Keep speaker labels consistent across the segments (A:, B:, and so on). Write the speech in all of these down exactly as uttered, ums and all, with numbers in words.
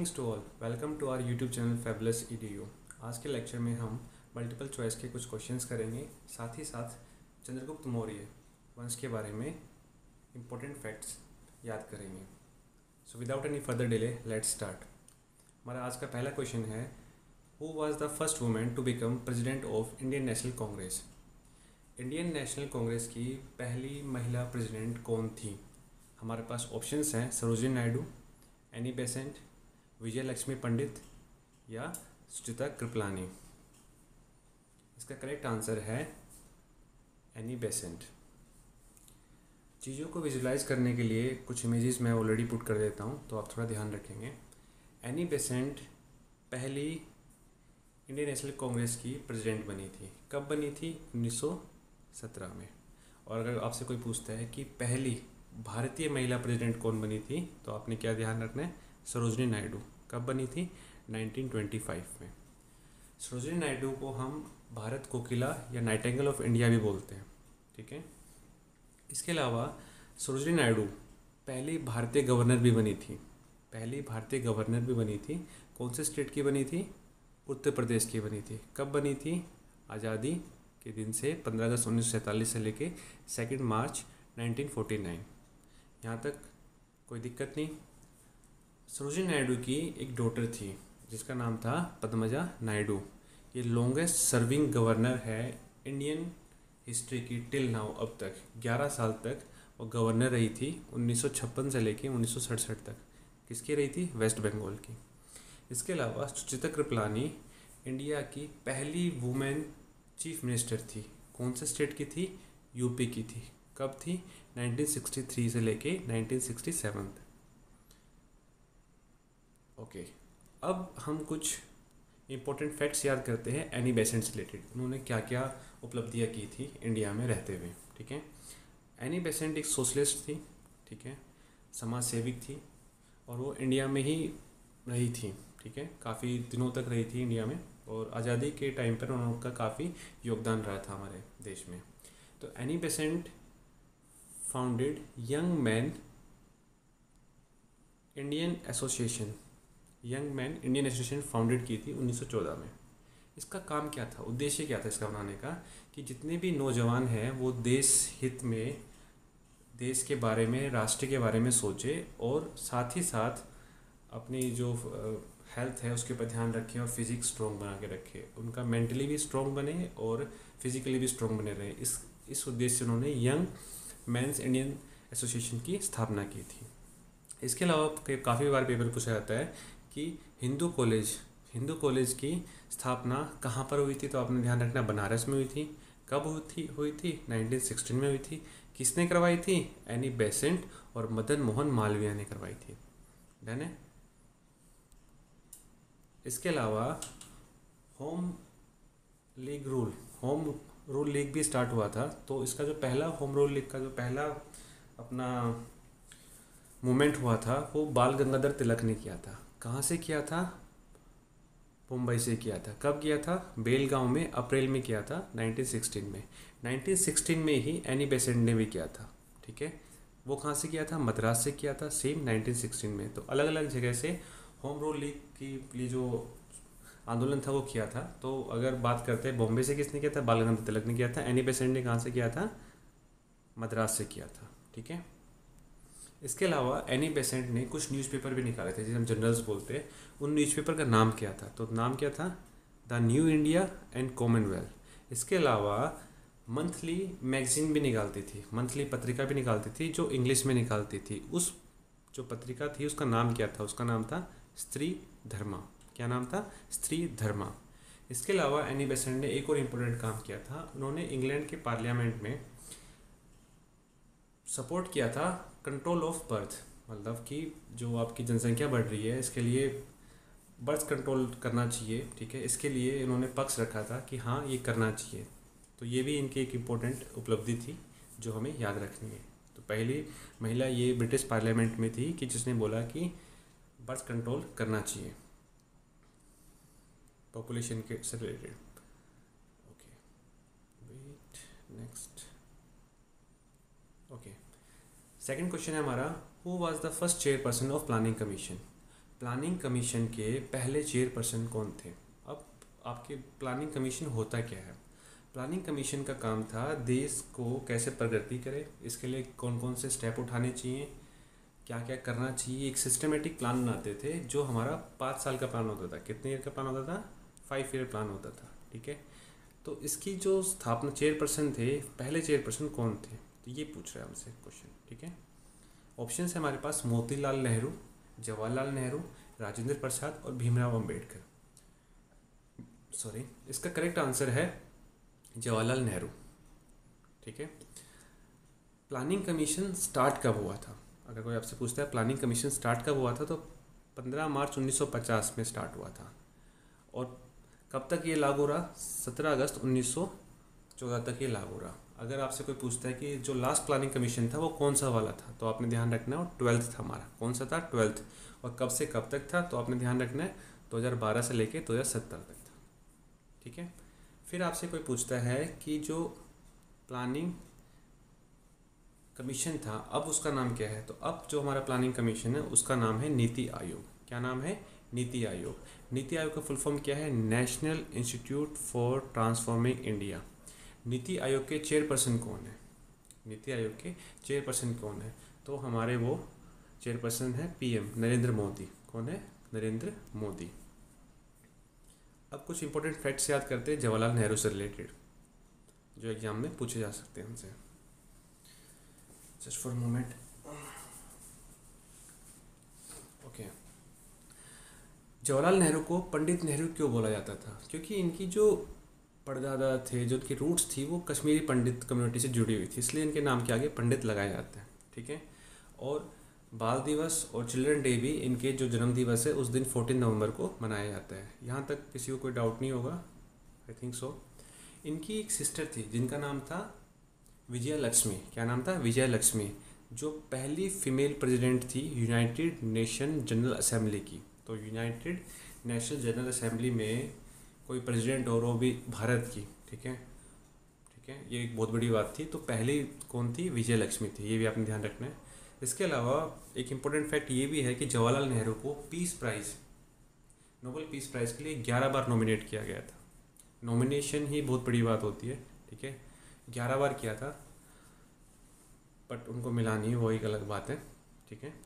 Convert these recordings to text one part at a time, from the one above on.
A: Greetings to all, welcome to our YouTube channel fabulous EDU. आज के lecture में हम मल्टीपल चॉइस के कुछ क्वेश्चंस करेंगे, साथ ही साथ चंद्रगुप्त मौर्य वंश के बारे में इंपॉर्टेंट फैक्ट्स याद करेंगे। So without any further delay let's start. हमारा आज का पहला क्वेश्चन है, who was the first women to become president of Indian National Congress. Indian National Congress की पहली महिला प्रेसिडेंट कौन थी? हमारे पास ऑप्शंस हैं सरोजिनी नायडू, एनी बेसेंट, विजय लक्ष्मी पंडित या सुचित्रा कृपलानी। इसका करेक्ट आंसर है एनी बेसेंट। चीज़ों को विजुलाइज करने के लिए कुछ इमेजेस मैं ऑलरेडी पुट कर देता हूँ, तो आप थोड़ा ध्यान रखेंगे। एनी बेसेंट पहली इंडियन नेशनल कांग्रेस की प्रेसिडेंट बनी थी। कब बनी थी? उन्नीस सौ सत्रह में। और अगर आपसे कोई पूछता है कि पहली भारतीय महिला प्रेसिडेंट कौन बनी थी, तो आपने क्या ध्यान रखना है? सरोजिनी नायडू। कब बनी थी? नाइनटीन ट्वेंटी फाइव में। सरोजिनी नायडू को हम भारत कोकिला या नाइटिंगेल ऑफ इंडिया भी बोलते हैं, ठीक है। इसके अलावा सरोजिनी नायडू पहली भारतीय गवर्नर भी बनी थी। पहली भारतीय गवर्नर भी बनी थी। कौन से स्टेट की बनी थी? उत्तर प्रदेश की बनी थी। कब बनी थी? आज़ादी के दिन से पंद्रह अगस्त उन्नीस सौ सैंतालीस से लेके second March nineteen forty nine. यहाँ तक कोई दिक्कत नहीं। सरोजिनी नायडू की एक डॉटर थी जिसका नाम था पद्मजा नायडू। ये लॉन्गेस्ट सर्विंग गवर्नर है इंडियन हिस्ट्री की टिल नाउ। अब तक ग्यारह साल तक वो गवर्नर रही थी, उन्नीस सौ छप्पन से लेके उन्नीस सौ सड़सठ तक। किसकी रही थी? वेस्ट बंगाल की। इसके अलावा सुचित्रा कृपलानी इंडिया की पहली वुमेन चीफ मिनिस्टर थी। कौन से स्टेट की थी? यूपी की थी। कब थी? नाइनटीन सिक्सटी थ्री से लेके नाइनटीन सिक्सटी सेवन तक। ओके, अब हम कुछ इम्पोर्टेंट फैक्ट्स याद करते हैं एनी बेसेंट से रिलेटेड। उन्होंने क्या क्या उपलब्धियां की थी इंडिया में रहते हुए, ठीक है। एनी बेसेंट एक सोशलिस्ट थी, ठीक है, समाज सेविक थी, और वो इंडिया में ही रही थी, ठीक है, काफ़ी दिनों तक रही थी इंडिया में। और आज़ादी के टाइम पर उनका काफ़ी योगदान रहा था हमारे देश में। तो Annie Besant founded young man Indian association young man Indian association founded की थी उन्नीस सौ चौदह में। इसका काम क्या था? उद्देश्य क्या था इसका बनाने का? कि जितने भी नौजवान हैं वो देश हित में, देश के बारे में, राष्ट्र के बारे में सोचे, और साथ ही साथ अपनी जो हेल्थ है उसके ऊपर ध्यान रखें और फिजिक्स स्ट्रॉन्ग बना के रखें। उनका मेंटली भी स्ट्रॉन्ग बने और फिजिकली भी स्ट्रॉन्ग बने रहे। इस इस उद्देश्य से उन्होंने यंग मैंस इंडियन एसोसिएशन की स्थापना की थी। इसके अलावा काफ़ी बार पेपर पूछा जाता है कि हिंदू कॉलेज हिंदू कॉलेज की स्थापना कहाँ पर हुई थी? तो आपने ध्यान रखना, बनारस में हुई थी। कब हुई थी हुई थी नाइनटीन सिक्सटीन में हुई थी। किसने करवाई थी? एनी बेसेंट और मदन मोहन मालवीय ने करवाई थी। डन है। इसके अलावा home league rule home rule league भी स्टार्ट हुआ था। तो इसका जो पहला होम रूल लीग का जो पहला अपना मूवमेंट हुआ था वो बाल गंगाधर तिलक ने किया था। कहाँ से किया था? मुंबई से किया था। कब किया था? बेलगांव में अप्रैल में किया था नाइनटीन सिक्सटीन में। नाइनटीन सिक्सटीन में ही एनी बेसेंट ने भी किया था, ठीक है। वो कहाँ से किया था? मद्रास से किया था, सेम नाइनटीन सिक्सटीन में। तो अलग अलग जगह से होम रूल लीग की लिए जो आंदोलन था वो किया था। तो अगर बात करते हैं बॉम्बे से किसने किया था? बाल गंगाधर तिलक ने किया था। एनी बेसेंट ने कहाँ से किया था? मद्रास से किया था, ठीक है। इसके अलावा एनी बेसेंट ने कुछ न्यूज़पेपर भी निकाले थे जिसे हम जर्नल्स बोलते हैं। उन न्यूज़पेपर का नाम क्या था? तो नाम क्या था? The New India and Commonwealth. इसके अलावा मंथली मैगजीन भी निकालती थी, मंथली पत्रिका भी निकालती थी जो इंग्लिश में निकालती थी। उस जो पत्रिका थी उसका नाम क्या था? उसका नाम था स्त्री धर्मा। क्या नाम था? स्त्री धर्मा। इसके अलावा एनी बेसेंट ने एक और इम्पोर्टेंट काम किया था। उन्होंने इंग्लैंड के पार्लियामेंट में सपोर्ट किया था कंट्रोल ऑफ बर्थ, मतलब कि जो आपकी जनसंख्या बढ़ रही है इसके लिए बर्थ कंट्रोल करना चाहिए, ठीक है। इसके लिए इन्होंने पक्ष रखा था कि हाँ ये करना चाहिए। तो ये भी इनकी एक इम्पोर्टेंट उपलब्धि थी जो हमें याद रखनी है। तो पहली महिला ये ब्रिटिश पार्लियामेंट में थी कि जिसने बोला कि बर्थ कंट्रोल करना चाहिए पॉपुलेशन के से related. Okay, wait, next. Okay, second question है हमारा, who was the first chairperson of planning commission. Planning commission के पहले चेयरपर्सन कौन थे? अब आपके प्लानिंग कमीशन होता क्या है? प्लानिंग कमीशन का काम था देश को कैसे प्रगति करे, इसके लिए कौन कौन से स्टेप उठाने चाहिए, क्या क्या करना चाहिए, एक सिस्टमेटिक प्लान बनाते थे जो हमारा पाँच साल का प्लान होता था। कितने ईयर का प्लान होता था? फाइव ईयर प्लान होता था। ठीक है, तो इसकी जो स्थापना चेयरपर्सन थे, पहले चेयरपर्सन कौन थे, तो ये पूछ रहा है हमसे क्वेश्चन। ठीक है, ऑप्शन है हमारे पास मोतीलाल नेहरू, जवाहरलाल नेहरू, राजेंद्र प्रसाद और भीमराव अंबेडकर। सॉरी, इसका करेक्ट आंसर है जवाहरलाल नेहरू। ठीक है, प्लानिंग कमीशन स्टार्ट कब हुआ था? अगर कोई आपसे पूछता है प्लानिंग कमीशन स्टार्ट कब हुआ था, तो पंद्रह मार्च उन्नीस सौ पचास में स्टार्ट हुआ था। और कब तक ये लागू रहा? सत्रह अगस्त उन्नीस सौ चौदह तक ये लागू रहा। अगर आपसे कोई पूछता है कि जो लास्ट प्लानिंग कमीशन था वो कौन सा वाला था, तो आपने ध्यान रखना है वो ट्वेल्थ था हमारा। कौन सा था? ट्वेल्थ। और कब से कब तक था, तो आपने ध्यान रखना है दो हज़ार बारह से लेके दो हज़ार सत्रह तक था। ठीक है, फिर आपसे कोई पूछता है कि जो प्लानिंग कमीशन था अब उसका नाम क्या है, तो अब जो हमारा प्लानिंग कमीशन है उसका नाम है नीति आयोग। क्या नाम है? नीति आयोग। नीति आयोग का फुल फॉर्म क्या है? National Institute for Transforming India. NITI Aayog के चेयरपर्सन कौन है? नीति आयोग के चेयरपर्सन कौन है? तो हमारे वो चेयरपर्सन है पीएम नरेंद्र मोदी। कौन है? नरेंद्र मोदी। अब कुछ इंपॉर्टेंट फैक्ट्स याद करते हैं जवाहरलाल नेहरू से रिलेटेड, जो एग्जाम में पूछे जा सकते हैं हमसे। Just for moment. Okay, Jawaharlal Nehru को पंडित नेहरू क्यों बोला जाता था? क्योंकि इनकी जो परदादा थे, जो उनकी रूट्स थी, वो कश्मीरी पंडित कम्युनिटी से जुड़ी हुई थी, इसलिए इनके नाम के आगे पंडित लगाए जाते हैं। ठीक है, और बाल दिवस और चिल्ड्रन डे भी इनके जो जन्म दिवस है उस दिन चौदह नवंबर को मनाया जाता है। यहाँ तक किसी को कोई डाउट नहीं होगा, आई थिंक सो। इनकी एक सिस्टर थी जिनका नाम था विजया लक्ष्मी। क्या नाम था? विजया लक्ष्मी, जो पहली फीमेल प्रेसिडेंट थी यूनाइटेड नेशन जनरल असेंबली की। तो यूनाइटेड नेशनल जनरल असेंबली में कोई प्रेसिडेंट और वो भी भारत की। ठीक है, ठीक है, ये एक बहुत बड़ी बात थी। तो पहली कौन थी? विजय लक्ष्मी थी, ये भी आपने ध्यान रखना है। इसके अलावा एक इम्पोर्टेंट फैक्ट ये भी है कि जवाहरलाल नेहरू को peace prize, Nobel peace prize के लिए ग्यारह बार नॉमिनेट किया गया था। नॉमिनेशन ही बहुत बड़ी बात होती है। ठीक है, ग्यारह बार किया था, बट उनको मिला नहीं, वो एक अलग बात है। ठीक है,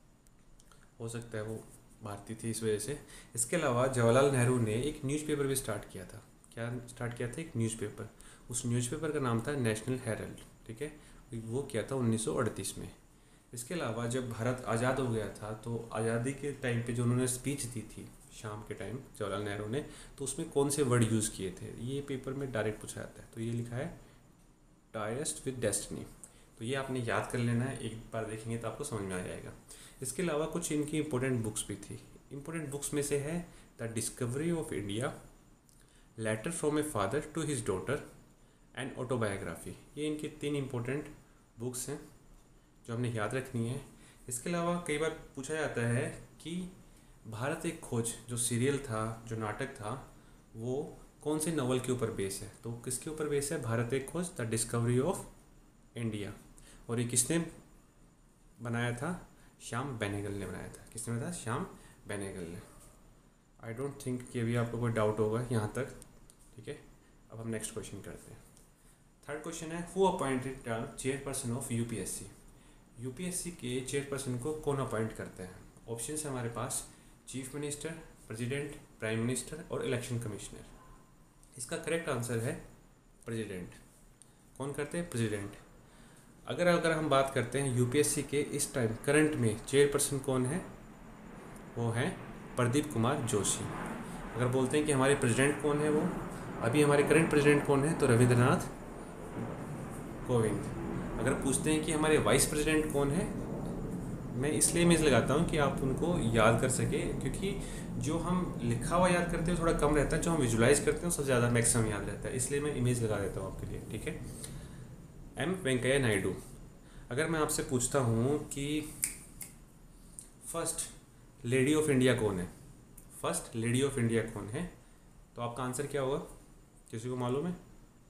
A: हो सकता है वो भारतीय थी इस वजह से। इसके अलावा जवाहरलाल नेहरू ने एक न्यूज़पेपर भी स्टार्ट किया था। क्या स्टार्ट किया था? एक न्यूज़पेपर। उस न्यूज़पेपर का नाम था नेशनल हेरल्ड। ठीक है, वो किया था उन्नीस सौ अड़तीस में। इसके अलावा जब भारत आज़ाद हो गया था तो आज़ादी के टाइम पे जो उन्होंने स्पीच दी थी शाम के टाइम जवाहरलाल नेहरू ने, तो उसमें कौन से वर्ड यूज़ किए थे? ये पेपर में डायरेक्ट पूछा जाता है। तो ये लिखा है डायरेस्ट विद डेस्टिनी। तो ये आपने याद कर लेना है, एक बार देखेंगे तो आपको समझ में आ जाएगा। इसके अलावा कुछ इनकी इंपॉर्टेंट बुक्स भी थी। इंपॉर्टेंट बुक्स में से है the Discovery of India, letter from a father to his daughter and autobiography. ये इनकी तीन इंपॉर्टेंट बुक्स हैं जो हमने याद रखनी है। इसके अलावा कई बार पूछा जाता है कि भारत एक खोज जो सीरियल था, जो नाटक था, वो कौन से नॉवल के ऊपर बेस है? तो किसके ऊपर बेस है? भारत एक खोज, द डिस्कवरी ऑफ इंडिया। और ये किसने बनाया था? श्याम बेनेगल ने बनाया था। किसने बनाया था? श्याम बेनेगल ने। आई डोंट थिंक कि अभी आपको कोई डाउट होगा यहाँ तक। ठीक है, अब हम नेक्स्ट क्वेश्चन करते हैं। थर्ड क्वेश्चन है who appointed the chairperson of UPSC. UPSC के चेयरपर्सन को कौन अपॉइंट करते हैं? ऑप्शन है हमारे पास chief minister, president, prime minister और इलेक्शन कमिश्नर। इसका करेक्ट आंसर है प्रेसिडेंट। कौन करते हैं? प्रेसिडेंट। अगर अगर हम बात करते हैं यूपीएससी के इस टाइम करंट में चेयरपर्सन कौन है, वो है प्रदीप कुमार जोशी। अगर बोलते हैं कि हमारे प्रेसिडेंट कौन है, वो अभी हमारे करंट प्रेसिडेंट कौन है, तो रविंद्रनाथ कोविंद। अगर पूछते हैं कि हमारे वाइस प्रेसिडेंट कौन है, मैं इसलिए इमेज लगाता हूँ कि आप उनको याद कर सके, क्योंकि जो हम लिखा हुआ याद करते हैं थोड़ा कम रहता है, जो हम विजुलाइज करते हैं सबसे ज़्यादा मैक्सिमम याद रहता है, इसलिए मैं इमेज लगा देता हूँ आपके लिए। ठीक है, एम वेंकैया नायडू। अगर मैं आपसे पूछता हूँ कि फर्स्ट लेडी ऑफ इंडिया कौन है, फर्स्ट लेडी ऑफ इंडिया कौन है, तो आपका आंसर क्या होगा? किसी को मालूम है?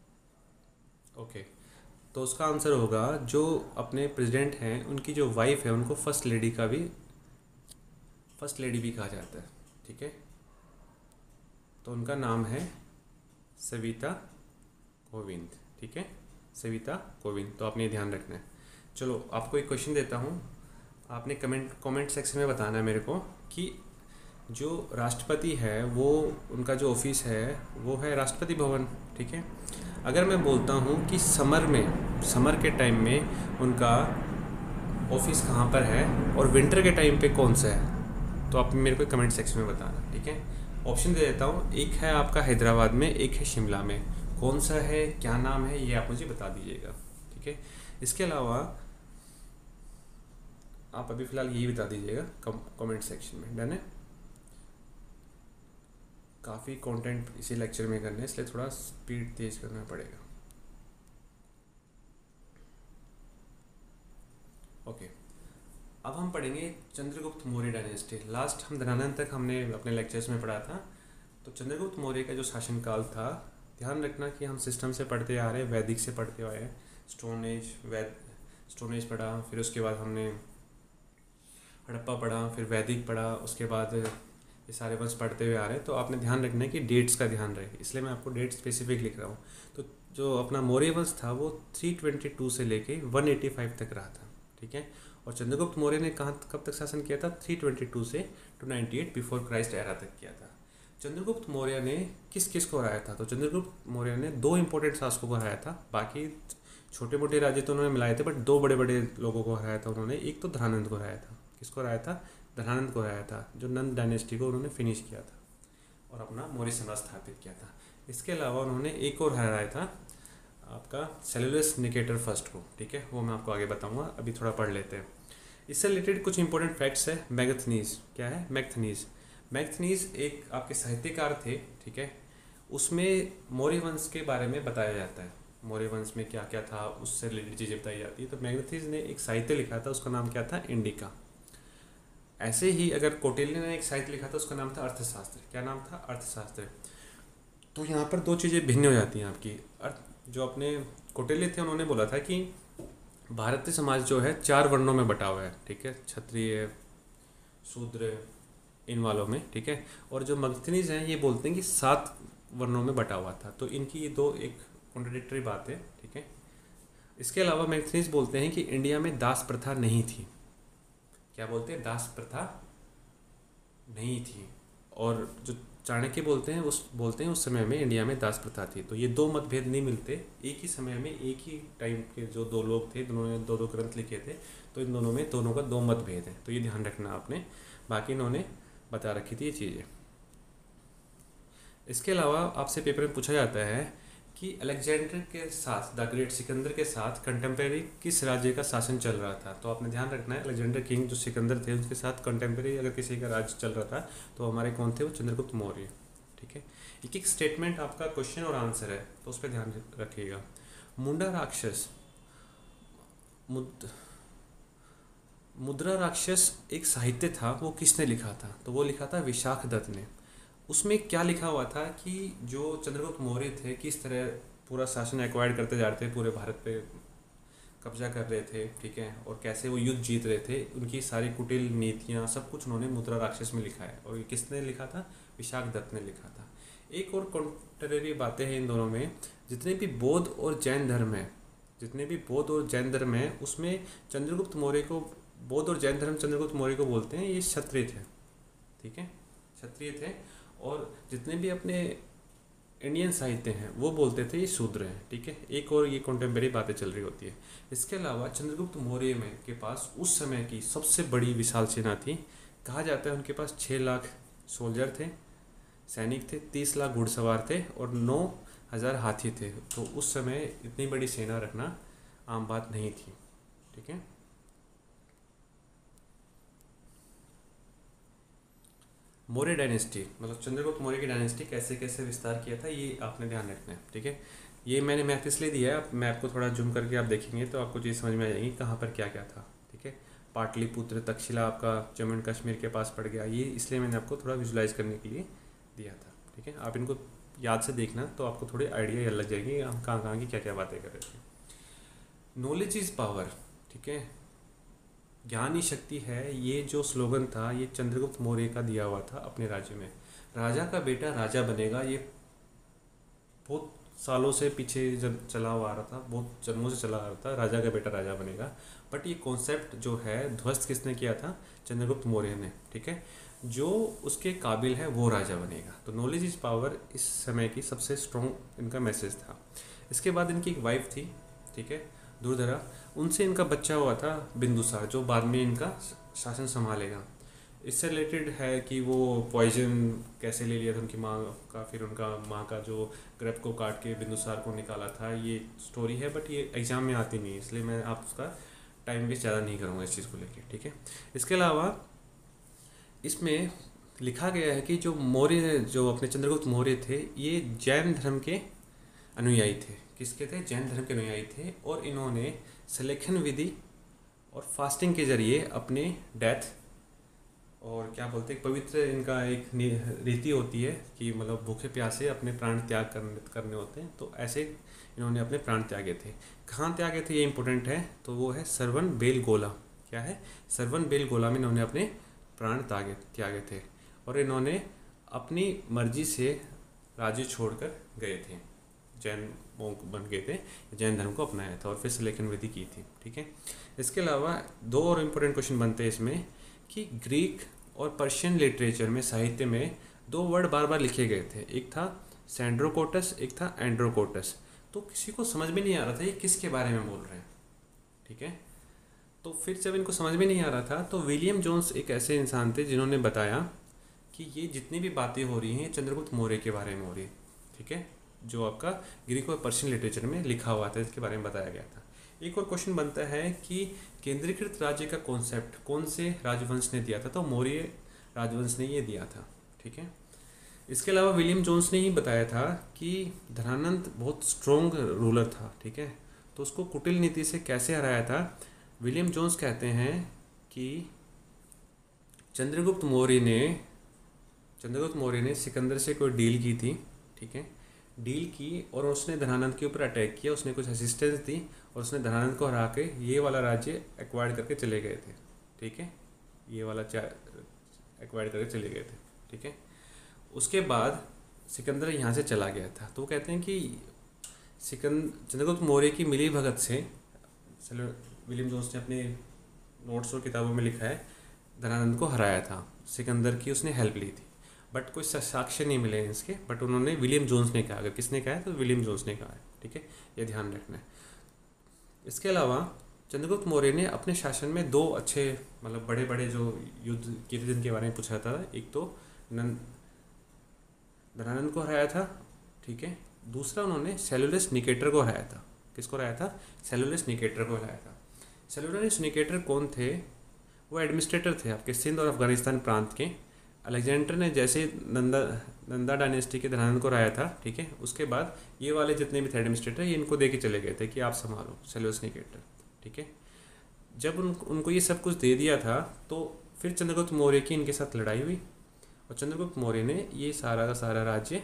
A: Okay okay. तो उसका आंसर होगा जो अपने प्रेसिडेंट हैं उनकी जो वाइफ है उनको फर्स्ट लेडी का भी फर्स्ट लेडी भी कहा जाता है, ठीक है। तो उनका नाम है सविता कोविंद, ठीक है, सविता कोविंद। तो आपने ध्यान रखना है। चलो आपको एक क्वेश्चन देता हूँ, आपने कमेंट कमेंट सेक्शन में बताना है मेरे को कि जो राष्ट्रपति है वो उनका जो ऑफिस है वो है राष्ट्रपति भवन, ठीक है। अगर मैं बोलता हूँ कि समर में समर के टाइम में उनका ऑफिस कहाँ पर है और विंटर के टाइम पे कौन सा है, तो आप मेरे को कमेंट सेक्शन में बताना, ठीक है। ऑप्शन दे देता हूँ, एक है आपका हैदराबाद में, एक है शिमला में। कौन सा है, क्या नाम है, ये आप मुझे बता दीजिएगा, ठीक है। इसके अलावा आप अभी फ़िलहाल यही बता दीजिएगा कमेंट सेक्शन में, डन है। काफ़ी कंटेंट इसी लेक्चर में करना है, इसलिए थोड़ा स्पीड तेज करना पड़ेगा। ओके, अब हम पढ़ेंगे चंद्रगुप्त मौर्य डायनेस्टी। लास्ट हम धनानंद तक हमने अपने लेक्चर्स में पढ़ा था। तो चंद्रगुप्त मौर्य का जो शासनकाल था, ध्यान रखना कि हम सिस्टम से पढ़ते आ रहे हैं, वैदिक से पढ़ते आए हैं। स्टोन एज वैद स्टोन एज पढ़ा, फिर उसके बाद हमने हड़प्पा पढ़ा, फिर वैदिक पढ़ा, उसके बाद ये सारे वंश पढ़ते हुए आ रहे हैं। तो आपने ध्यान रखना है कि डेट्स का ध्यान रहे, इसलिए मैं आपको डेट स्पेसिफिक लिख रहा हूँ। तो जो अपना मौर्य वंश था वो थ्री ट्वेंटी टू से लेके वन एटी फाइव तक रहा था, ठीक है। और चंद्रगुप्त मौर्य ने कहाँ कब तक शासन किया था, थ्री ट्वेंटी टू से two ninety eight before Christ era तक किया था। चंद्रगुप्त मौर्य ने किस किस को हराया था, तो चंद्रगुप्त मौर्य ने दो इंपॉर्टेंट शासकों को हराया था। बाकी छोटे मोटे राज्य तो उन्होंने मिलाए थे, बट दो बड़े बड़े लोगों को हराया था उन्होंने। एक तो धनानंद को हराया था। किसको हराया था, धनानंद को हराया था, जो नंद डायनेस्टी को उन्होंने फिनिश किया था और अपना मौर्य साम्राज्य स्थापित किया था। इसके अलावा उन्होंने एक और हराया था आपका सेलुलस निकेटर फर्स्ट को, ठीक है, वो मैं आपको आगे बताऊंगा। अभी थोड़ा पढ़ लेते हैं। इससे रिलेटेड कुछ इंपॉर्टेंट फैक्ट्स है। मैगथनीज क्या है, मैगथनीज मैगथनीज एक आपके साहित्यकार थे, ठीक है। उसमें मौर्य वंश के बारे में बताया जाता है, मौर्य वंश में क्या क्या था उससे रिलेटेड चीज़ें बताई जाती है। तो मैगथनीज ने एक साहित्य लिखा था, उसका नाम क्या था, इंडिका। ऐसे ही अगर कौटिल्य ने एक साहित्य लिखा था, उसका नाम था अर्थशास्त्र। क्या नाम था, अर्थशास्त्र। तो यहाँ पर दो चीज़ें भिन्न हो जाती हैं आपकी। अर्थ जो अपने कौटिल्य थे उन्होंने बोला था कि भारतीय समाज जो है चार वर्णों में बटा हुआ है, ठीक है, क्षत्रिय, शूद्र, इन वालों में, ठीक है। और जो मैगथनीज हैं ये बोलते हैं कि सात वर्णों में बटा हुआ था। तो इनकी ये दो एक कॉन्ट्रडिक्टरी बात है, ठीक है। इसके अलावा मैगथनीज बोलते हैं कि इंडिया में दास प्रथा नहीं थी। क्या बोलते हैं, दास प्रथा नहीं थी। और जो चाणक्य बोलते हैं उस बोलते हैं उस समय में इंडिया में दास प्रथा थी। तो ये दो मतभेद नहीं मिलते। एक ही समय में एक ही टाइम के जो दो लोग थे, दोनों ने दो दो ग्रंथ लिखे थे, तो इन दोनों में दोनों का दो मतभेद है। तो ये ध्यान रखना आपने। बाकी इन्होंने बता रखी थी ये चीज़ें। इसके अलावा आपसे पेपर में पूछा जाता है कि अलेक्जेंडर के साथ, द ग्रेट सिकंदर के साथ कंटेम्प्रेरी किस राज्य का शासन चल रहा था। तो आपने ध्यान रखना है, अलेक्जेंडर किंग जो सिकंदर थे उनके साथ कंटेम्प्रेरी अगर किसी का राज्य चल रहा था तो हमारे कौन थे, वो चंद्रगुप्त मौर्य, ठीक है। एक एक स्टेटमेंट आपका क्वेश्चन और आंसर है, तो उस पर ध्यान रखिएगा। मुंडा राक्षस, मुद मुद्रा राक्षस एक साहित्य था, वो किसने लिखा था, तो वो लिखा था विशाख दत्त ने। उसमें क्या लिखा हुआ था कि जो चंद्रगुप्त मौर्य थे किस तरह पूरा शासन एक्वायर्ड करते जा रहे थे, पूरे भारत पे कब्जा कर रहे थे, ठीक है, और कैसे वो युद्ध जीत रहे थे, उनकी सारी कुटिल नीतियाँ सब कुछ उन्होंने मुद्रा राक्षस में लिखा है। और ये किसने लिखा था, विशाख दत्त ने लिखा था। एक और कॉन्ट्ररी बातें हैं इन दोनों में। जितने भी बौद्ध और जैन धर्म है जितने भी बौद्ध और जैन धर्म है उसमें चंद्रगुप्त मौर्य को, बौद्ध और जैन धर्म चंद्रगुप्त मौर्य को बोलते हैं ये क्षत्रिय थे, ठीक है, क्षत्रिय थे। और जितने भी अपने इंडियन साहित्य हैं वो बोलते थे ये शूद्र हैं, ठीक है। एक और ये कॉन्टेम्परेरी बातें चल रही होती है। इसके अलावा चंद्रगुप्त मौर्य में के पास उस समय की सबसे बड़ी विशाल सेना थी। कहा जाता है उनके पास छः लाख सोल्जर थे, सैनिक थे, तीस लाख घुड़सवार थे और नौ हज़ार हाथी थे। तो उस समय इतनी बड़ी सेना रखना आम बात नहीं थी, ठीक है। मौर्य डायनेस्टी मतलब चंद्रगुप्त मौर्य की डायनेस्टी कैसे कैसे विस्तार किया था, ये आपने ध्यान रखना है, ठीक है। ये मैंने मैप इसलिए दिया है, आप मैप को थोड़ा जूम करके आप देखेंगे तो आपको चीज़ समझ में आ जाएगी कहाँ पर क्या क्या था, ठीक है। पाटलिपुत्र, तक्षशिला आपका जम्मू एंड कश्मीर के पास पड़ गया, ये इसलिए मैंने आपको थोड़ा विजुलाइज करने के लिए दिया था, ठीक है। आप इनको याद से देखना तो आपको थोड़ी आइडिया लग जाएगी हम कहाँ कहाँ की क्या क्या बातें कर रहे थे। नॉलेज इज़ पावर, ठीक है। ज्ञान ही शक्ति है, ये जो स्लोगन था ये चंद्रगुप्त मौर्य का दिया हुआ था अपने राज्य में। राजा का बेटा राजा बनेगा, ये बहुत सालों से पीछे जब चला हुआ आ रहा था, बहुत जन्मों से चला आ रहा था, राजा का बेटा राजा बनेगा। बट ये कॉन्सेप्ट जो है ध्वस्त किसने किया था? चंद्रगुप्त मौर्य ने। ठीक है, जो उसके काबिल है वो राजा बनेगा। तो नॉलेज इज पावर इस समय की सबसे स्ट्रॉन्ग इनका मैसेज था। इसके बाद इनकी एक वाइफ थी, ठीक है, दुर्धरा, उनसे इनका बच्चा हुआ था बिंदुसार, जो बाद में इनका शासन संभालेगा। इससे रिलेटेड है कि वो पॉइजन कैसे ले लिया था उनकी माँ का, फिर उनका माँ का जो ग्रेप को काट के बिंदुसार को निकाला था, ये स्टोरी है। बट ये एग्ज़ाम में आती नहीं है, इसलिए मैं आप उसका टाइम वेस्ट ज़्यादा नहीं करूँगा इस चीज़ को लेके। ठीक है, इसके अलावा इसमें लिखा गया है कि जो मौर्य, जो अपने चंद्रगुप्त मौर्य थे, ये जैन धर्म के अनुयायी थे। किसके थे? जैन धर्म के अनुयायी थे। और इन्होंने सलेखन विधि और फास्टिंग के जरिए अपने डेथ, और क्या बोलते हैं, पवित्र इनका एक रीति होती है कि मतलब भूखे प्यासे अपने प्राण त्याग करने करने होते हैं। तो ऐसे इन्होंने अपने प्राण त्यागे थे। कहाँ त्यागे थे ये इंपॉर्टेंट है, तो वो है सरवन बेलगोला। क्या है? सरवन बेलगोला में इन्होंने अपने प्राण त्यागे त्यागे थे। और इन्होंने अपनी मर्जी से राज्य छोड़कर गए थे, जैन मोंक बन गए थे, जैन धर्म को अपनाया था और फिर सलेखन विधि की थी। ठीक है, इसके अलावा दो और इम्पोर्टेंट क्वेश्चन बनते हैं इसमें कि ग्रीक और पर्शियन लिटरेचर में, साहित्य में दो वर्ड बार बार लिखे गए थे। एक था सैंड्रोकोटस, एक था एंड्रोकोटस। तो किसी को समझ में नहीं आ रहा था ये किसके बारे में बोल रहे हैं। ठीक है, तो फिर जब इनको समझ में नहीं आ रहा था तो विलियम जोन्स एक ऐसे इंसान थे जिन्होंने बताया कि ये जितनी भी बातें हो रही हैं चंद्रगुप्त मौर्य के बारे में हो रही है। ठीक है, जो आपका ग्रीक और पर्शियन लिटरेचर में लिखा हुआ था, इसके बारे में बताया गया था। एक और क्वेश्चन बनता है कि केंद्रीकृत राज्य का कॉन्सेप्ट कौन से राजवंश ने दिया था? तो मौर्य राजवंश ने ये दिया था। ठीक है, इसके अलावा विलियम जोन्स ने ही बताया था कि धनानंद बहुत स्ट्रॉन्ग रूलर था। ठीक है, तो उसको कुटिल नीति से कैसे हराया था? विलियम जोन्स कहते हैं कि चंद्रगुप्त मौर्य ने चंद्रगुप्त मौर्य ने सिकंदर से कोई डील की थी। ठीक है, डील की और उसने धनानंद के ऊपर अटैक किया, उसने कुछ असिस्टेंस दी और उसने धनानंद को हरा के ये वाला राज्य एक्वायर्ड करके चले गए थे। ठीक है, ये वाला एक्वायर्ड करके चले गए थे। ठीक है, उसके बाद सिकंदर यहाँ से चला गया था। तो वो कहते हैं कि सिकंद चंद्रगुप्त मौर्य की मिली भगत से, विलियम जोन्स ने अपने नोट्स और किताबों में लिखा है, धनानंद को हराया था, सिकंदर की उसने हेल्प ली थी। बट कोई साक्ष्य नहीं मिले इसके, बट उन्होंने, विलियम जोन्स ने कहा, अगर किसने कहा है तो विलियम जोन्स ने कहा है। ठीक है, ये ध्यान रखना है। इसके अलावा चंद्रगुप्त मौर्य ने अपने शासन में दो अच्छे, मतलब बड़े बड़े जो युद्ध किए जिनके बारे में पूछा था, एक तो नंद धनानंद को हराया था। ठीक है, दूसरा उन्होंने सेलुलस निकेटर को हराया था। किसको हराया था? सेलुलस निकेटर को हराया था। सेलुलस निकेटर कौन थे? वो एडमिनिस्ट्रेटर थे आपके सिंध और अफगानिस्तान प्रांत के। अलेक्जेंडर ने जैसे नंदा नंदा डायनेस्टी के धनानंद को हराया था, ठीक है, उसके बाद ये वाले जितने भी थे एडमिनिस्ट्रेटर, ये इनको दे के चले गए थे कि आप संभालो, सेलुलस निकेटर। ठीक है, जब उन उनको ये सब कुछ दे दिया था तो फिर चंद्रगुप्त मौर्य की इनके साथ लड़ाई हुई और चंद्रगुप्त मौर्य ने ये सारा का सारा राज्य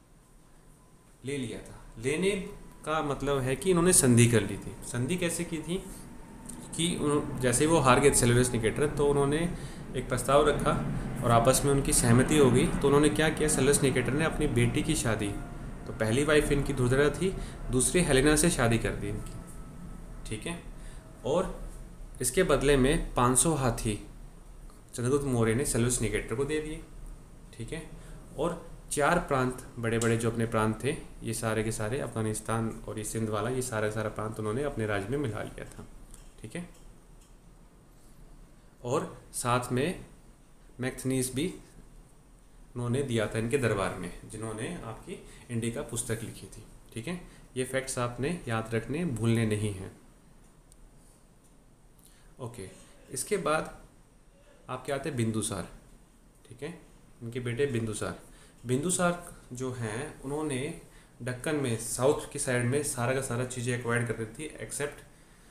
A: ले लिया था। लेने का मतलब है कि इन्होंने संधि कर ली थी। संधि कैसे की थी कि जैसे वो हार गए सेलुलस निकेटर, तो उन्होंने एक प्रस्ताव रखा और आपस में उनकी सहमति हो गई। तो उन्होंने क्या किया, सेलुलस निकेटर ने अपनी बेटी की शादी, तो पहली वाइफ इनकी दुर्धरा थी, दूसरी हेलेना से शादी कर दी इनकी। ठीक है, और इसके बदले में पाँच सौ हाथी चंद्रगुप्त मौर्य ने सेलुलस निकेटर को दे दिए। ठीक है, और चार प्रांत, बड़े बड़े जो अपने प्रांत थे, ये सारे के सारे अफगानिस्तान और ये सिंध वाला, ये सारा सारा प्रांत उन्होंने अपने राज्य में मिला लिया था। ठीक है, और साथ में मैक्थनीस भी उन्होंने दिया था इनके दरबार में, जिन्होंने आपकी इंडिका पुस्तक लिखी थी। ठीक है, ये फैक्ट्स आपने याद रखने, भूलने नहीं हैं। ओके, इसके बाद आपके आते बिंदुसार। ठीक है, इनके बेटे बिंदुसार। बिंदुसार जो हैं उन्होंने दक्कन में, साउथ की साइड में सारा का सारा चीज़ें एक्वायर्ड कर रही थी, एक्सेप्ट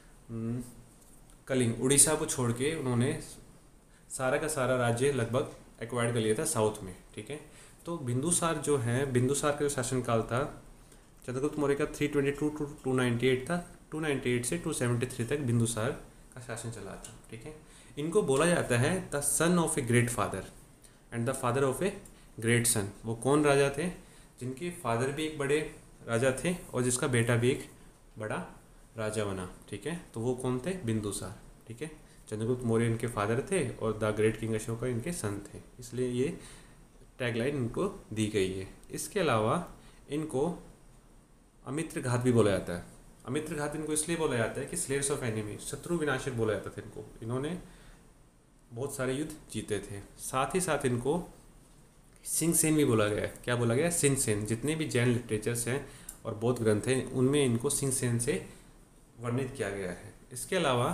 A: कलिंग, उड़ीसा को छोड़ के उन्होंने सारा का सारा राज्य लगभग एक्वायर्ड कर लिया था साउथ में। ठीक है, तो बिंदुसार जो है, बिंदुसार का जो शासनकाल था चंद्रगुप्त मौर्य का three twenty two two two ninety eight था, टू नाइन्टी एट से टू सेवेंटी थ्री तक बिंदुसार का का शासन चला था। ठीक है, इनको बोला जाता है the son of a great father and the father of a great son. वो कौन राजा थे? जिनके फादर भी एक बड़े राजा थे और जिसका बेटा भी एक बड़ा राजा बना। ठीक है, तो वो कौन थे? बिंदुसार। ठीक है, चंद्रगुप्त मौर्य इनके फादर थे और द ग्रेट किंग अशोका इनके सन थे, इसलिए ये टैगलाइन इनको दी गई है। इसके अलावा इनको अमित्र घात भी बोला जाता है। अमित्र घात इनको इसलिए बोला जाता है कि स्लेयर्स ऑफ एनिमी, शत्रु विनाशक बोला जाता था इनको। इन्होंने बहुत सारे युद्ध जीते थे। साथ ही साथ इनको सिंह सेन भी बोला गया है। क्या बोला गया? सिंह सेन। जितने भी जैन लिटरेचर्स हैं और बौद्ध ग्रंथ हैं उनमें इनको सिंह सेन से वर्णित किया गया है। इसके अलावा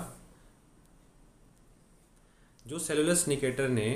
A: जो सेलुलस निकेटर ने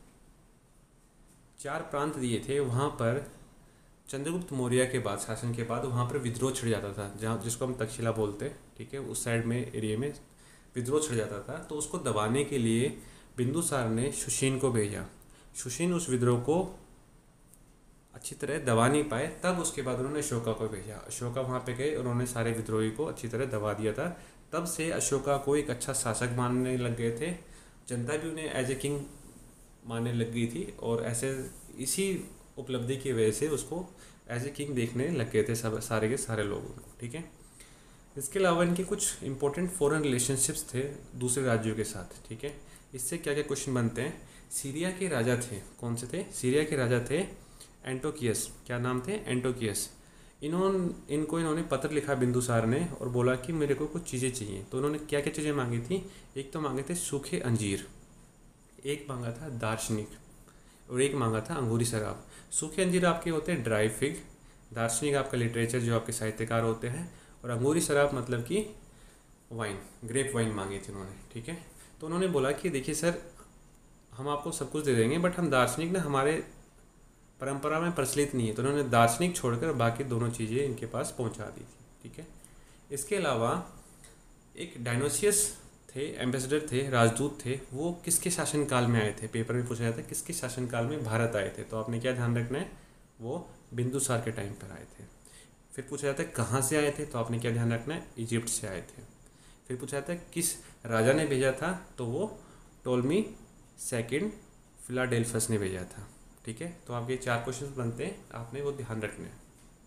A: चार प्रांत दिए थे, वहाँ पर चंद्रगुप्त मौर्य के बाद, शासन के बाद, वहाँ पर विद्रोह छिड़ जाता था, जहाँ जिसको हम तक्षशिला बोलते हैं। ठीक है, उस साइड में एरिया में विद्रोह छिड़ जाता था। तो उसको दबाने के लिए बिंदुसार ने सुशीन को भेजा। सुशीन उस विद्रोह को अच्छी तरह दबा नहीं पाए, तब उसके बाद उन्होंने अशोका को भेजा। अशोका वहाँ पे गए, उन्होंने सारे विद्रोही को अच्छी तरह दबा दिया था। तब से अशोका को एक अच्छा शासक मानने लग गए थे, जनता भी उन्हें एज ए किंग मानने लग गई थी और ऐसे इसी उपलब्धि की वजह से उसको एज ए किंग देखने लग गए थे सब सारे के सारे लोग उनको। ठीक है, इसके अलावा इनके कुछ इंपॉर्टेंट फॉरेन रिलेशनशिप्स थे दूसरे राज्यों के साथ। ठीक है, इससे क्या क्या क्वेश्चन बनते हैं? सीरिया के राजा थे, कौन से थे? सीरिया के राजा थे एंटोकियस। क्या नाम थे? एंटोकियस। इन्होंने इनको इन्होंने पत्र लिखा बिंदुसार ने और बोला कि मेरे को कुछ चीज़ें चाहिए। तो उन्होंने क्या क्या चीज़ें मांगी थी? एक तो मांगे थे सूखे अंजीर, एक मांगा था दार्शनिक और एक मांगा था अंगूरी शराब। सूखे अंजीर आपके होते हैं ड्राई फिग, दार्शनिक आपका लिटरेचर जो आपके साहित्यकार होते हैं, और अंगूरी शराब मतलब कि वाइन, ग्रेप वाइन मांगी थी उन्होंने। ठीक है, तो उन्होंने बोला कि देखिए सर, हम आपको सब कुछ दे देंगे बट हम दार्शनिक ना हमारे परंपरा में प्रचलित नहीं है। तो उन्होंने दार्शनिक छोड़कर बाकी दोनों चीज़ें इनके पास पहुंचा दी थी। ठीक है, इसके अलावा एक डायनोसियस थे, एम्बेसडर थे, राजदूत थे। वो किसके शासनकाल में आए थे? पेपर में पूछा जाता है किसके शासनकाल में भारत आए थे। तो आपने क्या ध्यान रखना है? वो बिंदुसार के टाइम पर आए थे। फिर पूछा जाता है कहाँ से आए थे? तो आपने क्या ध्यान रखना है? इजिप्ट से आए थे। फिर पूछा जाता है किस राजा ने भेजा था? तो वो टोलमी सेकंड फिलाडेल्फस ने भेजा था। ठीक है, तो आपके चार क्वेश्चन बनते हैं, आपने वो ध्यान रखना है।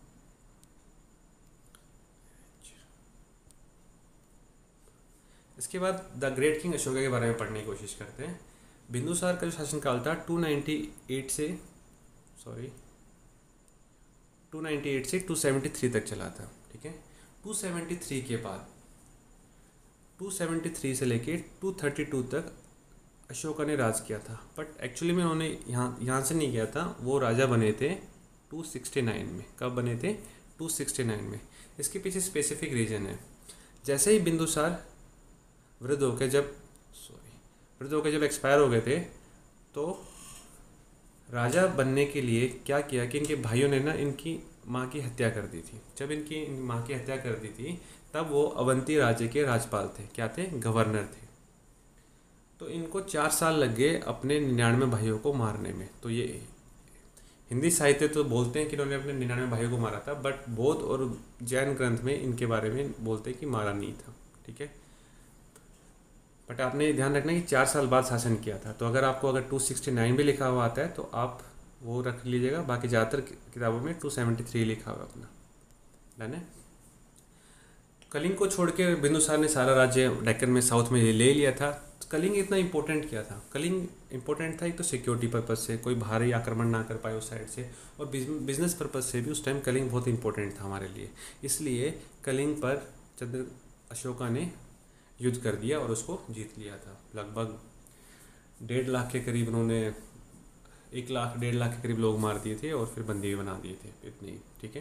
A: इसके बाद द ग्रेट किंग अशोका के बारे में पढ़ने की कोशिश करते हैं। बिंदुसार का जो शासनकाल था टू नाइन्टी एट से सॉरी टू नाइन्टी एट से टू सेवेंटी थ्री तक चला था। ठीक है, टू सेवेंटी थ्री के बाद टू सेवेंटी थ्री से लेके टू थर्टी टू तक अशोका ने राज किया था। बट एक्चुअली में उन्होंने यहाँ यहाँ से नहीं किया था, वो राजा बने थे टू सिक्सटी नाइन में। कब बने थे? टू सिक्सटी नाइन में। इसके पीछे स्पेसिफिक रीज़न है। जैसे ही बिंदुसार वृद्ध होकर जब सॉरी वृद्ध होकर जब एक्सपायर हो गए थे, तो राजा बनने के लिए क्या किया कि इनके भाइयों ने ना इनकी माँ की हत्या कर दी थी। जब इनकी इन माँ की हत्या कर दी थी तब वो अवंती राज्य के राज्यपाल थे। क्या थे? गवर्नर थे। तो इनको चार साल लग गए अपने निन्यानवे भाइयों को मारने में। तो ये हिंदी साहित्य तो बोलते हैं कि इन्होंने अपने निन्यानवे भाइयों को मारा था, बट बौद्ध और जैन ग्रंथ में इनके बारे में बोलते हैं कि मारा नहीं था। ठीक है, बट आपने ध्यान रखना है कि चार साल बाद शासन किया था। तो अगर आपको अगर टू सिक्सटी नाइन भी लिखा हुआ आता है तो आप वो रख लीजिएगा, बाकी ज़्यादातर किताबों में टू सेवेंटी थ्री लिखा हुआ अपना। डन है। कलिंग को छोड़ के बिंदुसार ने सारा राज्य डेक्कन में साउथ में ले लिया था। कलिंग इतना इंपॉर्टेंट क्या था? कलिंग इंपॉर्टेंट था एक तो सिक्योरिटी पर्पज़ से, कोई भारी आक्रमण ना कर पाए उस साइड से, और बिजनेस पर्पज़ से भी उस टाइम कलिंग बहुत इंपॉर्टेंट था हमारे लिए। इसलिए कलिंग पर चंद्र अशोका ने युद्ध कर दिया और उसको जीत लिया था। लगभग डेढ़ लाख के करीब उन्होंने एक लाख डेढ़ लाख के करीब लोग मार दिए थे और फिर बंदी भी बना दिए थे, इतनी ही। ठीक है,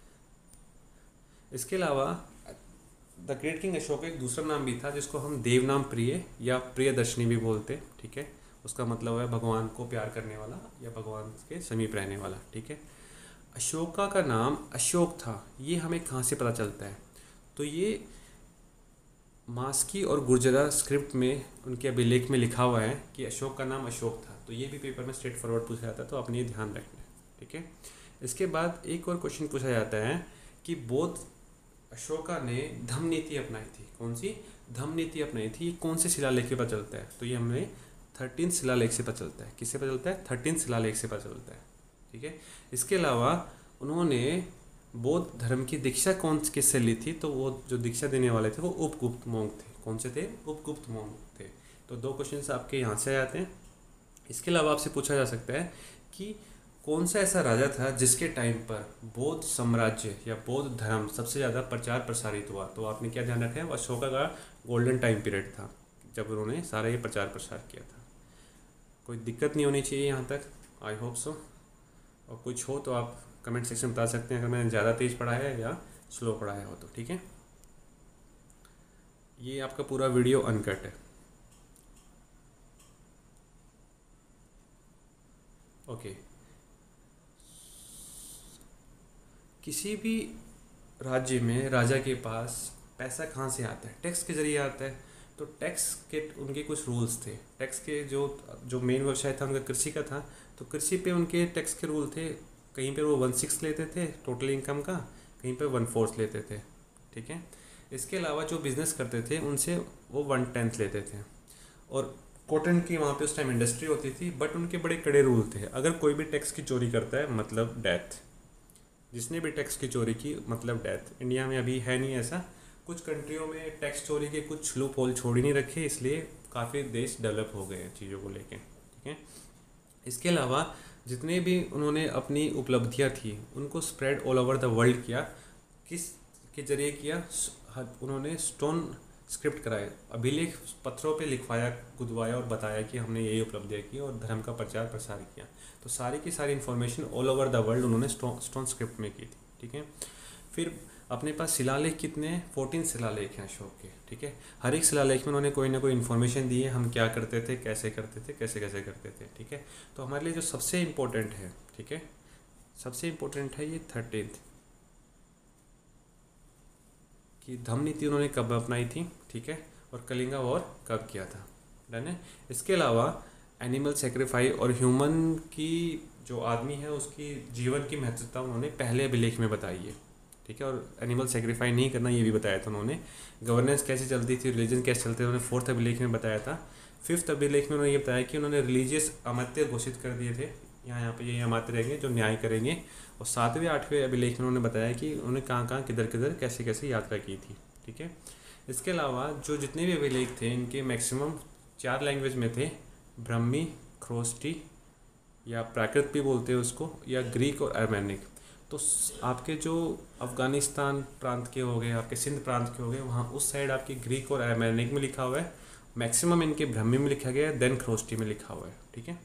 A: इसके अलावा द ग्रेट किंग अशोक एक दूसरा नाम भी था जिसको हम देवनाम प्रिय या प्रियदर्शनी भी बोलते। ठीक है, उसका मतलब है भगवान को प्यार करने वाला या भगवान के समीप रहने वाला। ठीक है, अशोका का नाम अशोक था, ये हमें कहाँ से पता चलता है? तो ये मास्की और गुर्जरा स्क्रिप्ट में उनके अभिलेख में लिखा हुआ है कि अशोक का नाम अशोक था। तो ये भी पेपर में स्ट्रेट फॉरवर्ड पूछा जाता है, तो आपने ये ध्यान रखना है। ठीक है, इसके बाद एक और क्वेश्चन पूछा जाता है कि बौद्ध अशोका ने धम्म नीति अपनाई थी। कौन सी? धम्म नीति अपनाई थी, ये कौन से शिलालेख से पता चलता है? तो ये हमें थर्टीन शिलालेख से पता चलता है। किससे पता चलता है? थर्टीन शिलालेख से पता चलता है। ठीक है। इसके अलावा उन्होंने बौद्ध धर्म की दीक्षा कौन किससे ली थी? तो वो जो दीक्षा देने वाले थे वो उपगुप्त मोंग थे। कौन से थे? उपगुप्त मोंग थे। तो दो क्वेश्चन आपके यहाँ से आते हैं। इसके अलावा आपसे पूछा जा सकता है कि कौन सा ऐसा राजा था जिसके टाइम पर बौद्ध साम्राज्य या बौद्ध धर्म सबसे ज़्यादा प्रचार प्रसारित हुआ? तो आपने क्या ध्यान रखा है? वो अशोका का गोल्डन टाइम पीरियड था जब उन्होंने सारा ये प्रचार प्रसार किया था। कोई दिक्कत नहीं होनी चाहिए यहाँ तक, आई होप सो। और कुछ हो तो आप कमेंट सेक्शन में बता सकते हैं अगर मैंने ज़्यादा तेज़ पढ़ाया है या स्लो पढ़ाया हो तो। ठीक है। ये आपका पूरा वीडियो अनकट है। ओके। किसी भी राज्य में राजा के पास पैसा कहाँ से आता है? टैक्स के जरिए आता है। तो टैक्स के उनके कुछ रूल्स थे। टैक्स के जो जो मेन व्यवसाय था उनका कृषि का था, तो कृषि पे उनके टैक्स के रूल थे। कहीं पे वो वन सिक्स लेते थे टोटल इनकम का, कहीं पे वन फोर्थ लेते थे। ठीक है। इसके अलावा जो बिज़नेस करते थे उनसे वो वन टेंथ लेते थे। और कॉटन की वहाँ पे उस टाइम इंडस्ट्री होती थी, बट उनके बड़े कड़े रूल थे। अगर कोई भी टैक्स की चोरी करता है मतलब डेथ। जिसने भी टैक्स की चोरी की मतलब डेथ। इंडिया में अभी है नहीं ऐसा। कुछ कंट्रियों में टैक्स चोरी के कुछ लूप होल छोड़ ही नहीं रखे, इसलिए काफ़ी देश डेवलप हो गए हैं चीज़ों को लेके। ठीक है। इसके अलावा जितने भी उन्होंने अपनी उपलब्धियां थी उनको spread all over the world किया। किस के जरिए किया? उन्होंने स्टोन स्क्रिप्ट कराए, अभिलेख पत्थरों पे लिखवाया, गुदवाया और बताया कि हमने यही उपलब्धियां की और धर्म का प्रचार प्रसार किया। तो सारी की सारी information all over the world उन्होंने स्टोन स्टोन स्क्रिप्ट में की थी। ठीक है। फिर अपने पास शिलालेख कितने हैं? फोर्टीन शिलालेख हैं अशोक के। ठीक है। हर एक शिलालेख में उन्होंने कोई ना कोई इन्फॉर्मेशन दी है, हम क्या करते थे, कैसे करते थे, कैसे कैसे करते थे। ठीक है। तो हमारे लिए जो सबसे इम्पोर्टेंट है, ठीक है, सबसे इम्पोर्टेंट है ये थर्टीन्थ कि धम्म नीति उन्होंने कब अपनाई थी। ठीक है। और कलिंगा वॉर कब किया था। डन है। इसके अलावा एनिमल सेक्रीफाइस और ह्यूमन की जो आदमी है उसकी जीवन की महत्वता उन्होंने पहले अभिलेख में बताई है। ठीक है। और एनिमल सेक्रीफाइस नहीं करना ये भी बताया था उन्होंने। गवर्नेंस कैसे चलती थी, रिलीजन कैसे चलते थे, उन्होंने फोर्थ अभिलेख में बताया था। फिफ्थ अभिलेख में उन्होंने ये बताया कि उन्होंने रिलीजियस अमात्य घोषित कर दिए थे, यहाँ यहाँ पे ये अमात्य रहेंगे जो न्याय करेंगे। और सातवें आठवें अभिलेख में उन्होंने बताया कि उन्होंने कहाँ कहाँ किधर किधर कैसे कैसे यात्रा की थी। ठीक है। इसके अलावा जो जितने भी अभिलेख थे इनके मैक्सिमम चार लैंग्वेज में थे, ब्रह्मी, ख्रोस्टी या प्राकृत भी बोलते हैं उसको, या ग्रीक और अर्मेनिक। तो आपके जो अफ़गानिस्तान प्रांत के हो गए, आपके सिंध प्रांत के हो गए, वहाँ उस साइड आपकी ग्रीक और अर्मेनिक में लिखा हुआ है। मैक्सिमम इनके ब्रह्मी में लिखा गया है, देन ख्रोस्टी में लिखा हुआ है। ठीक है।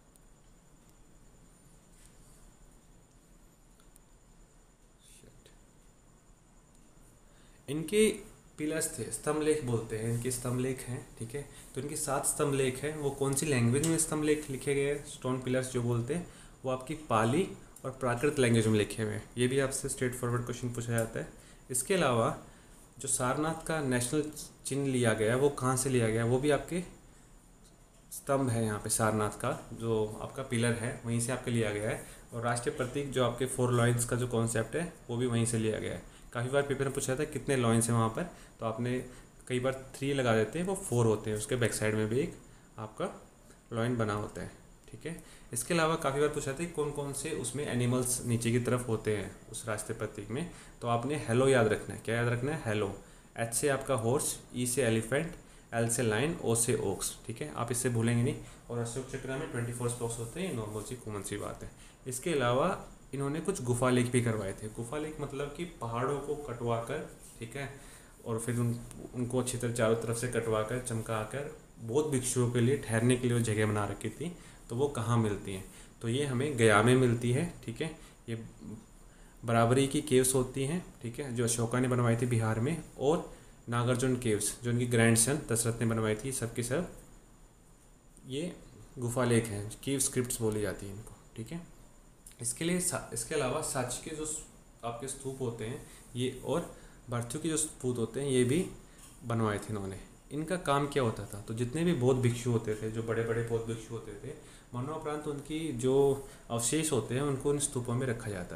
A: इनके पिलर्स थे, स्तंभ लेख बोलते हैं, इनके स्तंभ लेख हैं। ठीक है। तो इनके सात स्तंभ लेख हैं। वो कौन सी लैंग्वेज में स्तंभ लेख लिखे गए हैं? स्टोन पिलर्स जो बोलते हैं वो आपकी पाली और प्राकृत लैंग्वेज में लिखे हुए हैं। ये भी आपसे स्ट्रेट फॉरवर्ड क्वेश्चन पूछा जाता है। इसके अलावा जो सारनाथ का नेशनल चिन्ह लिया गया है वो कहाँ से लिया गया है? वो भी आपके स्तंभ है, यहाँ पे सारनाथ का जो आपका पिलर है वहीं से आपके लिया गया है। और राष्ट्रीय प्रतीक जो आपके फोर लॉइंस का जो कॉन्सेप्ट है वो भी वहीं से लिया गया है। काफ़ी बार पेपर में पूछा था कितने लॉइंस हैं वहाँ पर, तो आपने कई बार थ्री लगा देते हैं, वो फोर होते हैं। उसके बैक साइड में भी एक आपका लॉइन बना होता है। ठीक है। इसके अलावा काफ़ी बार पूछा था कौन कौन से उसमें एनिमल्स नीचे की तरफ होते हैं उस राष्ट्रीय प्रतीक में। तो आपने हेलो याद रखना है। क्या याद रखना है? हेलो। एच से आपका हॉर्स, ई से एलिफेंट, एल से लाइन, ओ से ओक्स। ठीक है। आप इससे भूलेंगे नहीं। और अशोक चक्र में ट्वेंटी फोर स्पॉक्स होते हैं, नॉर्मल सी कॉमन सी बात है। इसके अलावा इन्होंने कुछ गुफा लेख भी करवाए थे। गुफा लेख मतलब कि पहाड़ों को कटवा कर, ठीक है, और फिर उन उनको अच्छी तरह चारों तरफ से कटवा कर चमका कर बौद्ध भिक्षुओं के लिए ठहरने के लिए वो जगह बना रखी थी। तो वो कहाँ मिलती हैं? तो ये हमें गया में मिलती है। ठीक है। ये बराबरी की केव्स होती हैं। ठीक है। जो अशोका ने बनवाई थी बिहार में, और नागार्जुन केव्स जो उनकी ग्रैंडसन दशरथ ने बनवाई थी, सब की सब ये गुफा लेख हैं। केव स्क्रिप्ट्स बोली जाती हैं इनको। ठीक है। इसके लिए इसके अलावा साची के जो आपके स्तूप होते हैं ये, और भरथू के जो स्तूप होते हैं ये भी बनवाए थे इन्होंने। इनका काम क्या होता था? तो जितने भी बौद्ध भिक्षु होते थे, जो बड़े बड़े बौद्ध भिक्षु होते थे, मरणोपरांत उनकी जो अवशेष होते हैं उनको इन स्तूपों में रखा जाता था। ठीक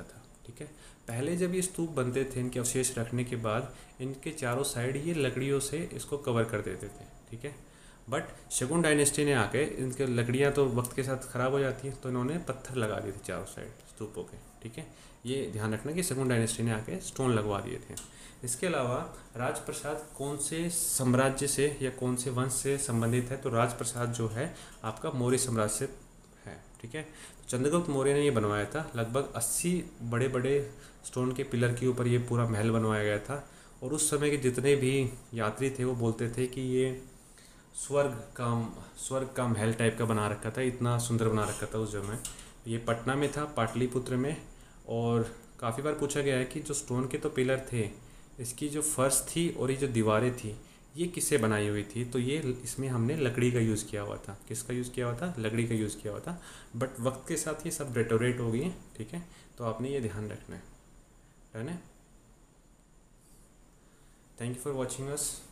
A: ठीक है। पहले जब ये स्तूप बनते थे, इनके अवशेष रखने के बाद इनके चारों साइड ये लकड़ियों से इसको कवर कर देते थे, ठीक है। बट शगुन डायनेस्टी ने आके इनके लकड़ियाँ तो वक्त के साथ ख़राब हो जाती हैं, तो इन्होंने पत्थर लगा दिए थे चारों साइड स्तूपों के, ठीक है। ये ध्यान रखना कि शगुन डायनेस्टी ने आके स्टोन लगवा दिए थे। इसके अलावा राजप्रसाद कौन से साम्राज्य से या कौन से वंश से संबंधित है, तो राजप्रसाद जो है आपका मौर्य साम्राज्य से है, ठीक है। तो चंद्रगुप्त मौर्य ने ये बनवाया था, लगभग अस्सी बड़े बड़े स्टोन के पिलर के ऊपर ये पूरा महल बनवाया गया था। और उस समय के जितने भी यात्री थे वो बोलते थे कि ये स्वर्ग का स्वर्ग का महल टाइप का बना रखा था, इतना सुंदर बना रखा था उस समय। ये पटना में था, पाटलिपुत्र में। और काफ़ी बार पूछा गया है कि जो स्टोन के तो पिलर थे, इसकी जो फर्श थी और ये जो दीवारें थी ये किससे बनाई हुई थी, तो ये इसमें हमने लकड़ी का यूज़ किया हुआ था। किसका यूज़ किया हुआ था? लकड़ी का यूज़ किया हुआ था। बट वक्त के साथ ये सब डेटोरेट हो गई, ठीक है। तो आपने ये ध्यान रखना है, है ना। Thank you for watching us.